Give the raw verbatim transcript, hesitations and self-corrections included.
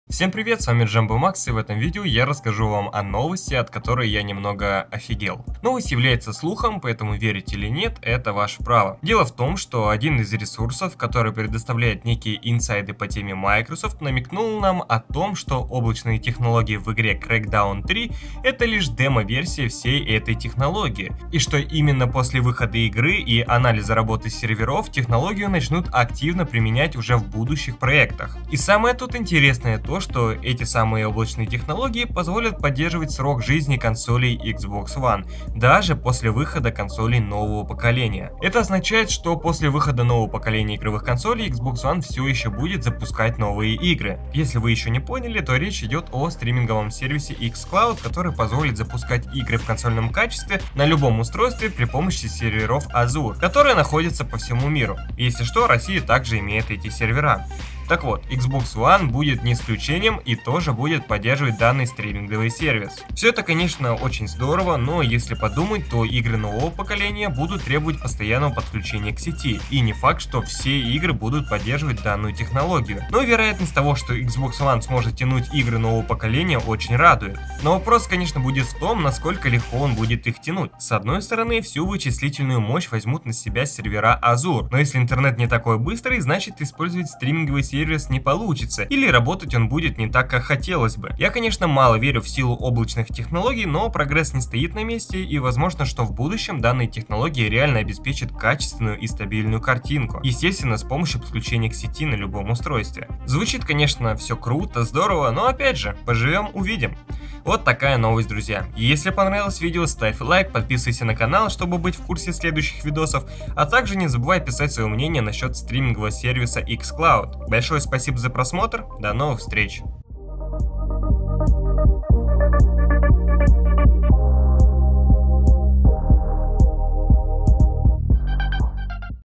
Всем привет, с вами Джамбо Макс, и в этом видео я расскажу вам о новости, от которой я немного офигел. Новость является слухом, поэтому верить или нет, это ваше право. Дело в том, что один из ресурсов, который предоставляет некие инсайды по теме Microsoft, намекнул нам о том, что облачные технологии в игре Crackdown три это лишь демо-версия всей этой технологии, и что именно после выхода игры и анализа работы серверов технологию начнут активно применять уже в будущих проектах. И самое тут интересное то, что эти самые облачные технологии позволят поддерживать срок жизни консолей Xbox One, даже после выхода консолей нового поколения. Это означает, что после выхода нового поколения игровых консолей Xbox One все еще будет запускать новые игры. Если вы еще не поняли, то речь идет о стриминговом сервисе xCloud, который позволит запускать игры в консольном качестве на любом устройстве при помощи серверов Azure, которые находятся по всему миру. Если что, Россия также имеет эти сервера. Так вот, Xbox One будет не исключением и тоже будет поддерживать данный стриминговый сервис. Все это, конечно, очень здорово, но если подумать, то игры нового поколения будут требовать постоянного подключения к сети, и не факт, что все игры будут поддерживать данную технологию. Но вероятность того, что Xbox One сможет тянуть игры нового поколения, очень радует. Но вопрос, конечно, будет в том, насколько легко он будет их тянуть. С одной стороны, всю вычислительную мощь возьмут на себя сервера Azure, но если интернет не такой быстрый, значит использовать стриминговый сервис не получится, или работать он будет не так, как хотелось бы. Я, конечно, мало верю в силу облачных технологий, но прогресс не стоит на месте, и возможно, что в будущем данные технологии реально обеспечат качественную и стабильную картинку, естественно, с помощью подключения к сети на любом устройстве. Звучит, конечно, все круто, здорово, но опять же, поживем, увидим. Вот такая новость, друзья. И если понравилось видео, ставь лайк, подписывайся на канал, чтобы быть в курсе следующих видосов, а также не забывай писать свое мнение насчет стримингового сервиса xCloud. Большое спасибо за просмотр, до новых встреч!